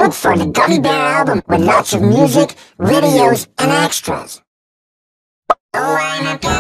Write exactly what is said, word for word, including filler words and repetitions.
Look for the Gummy Bear album with lots of music, videos, and extras. Oh, I'm a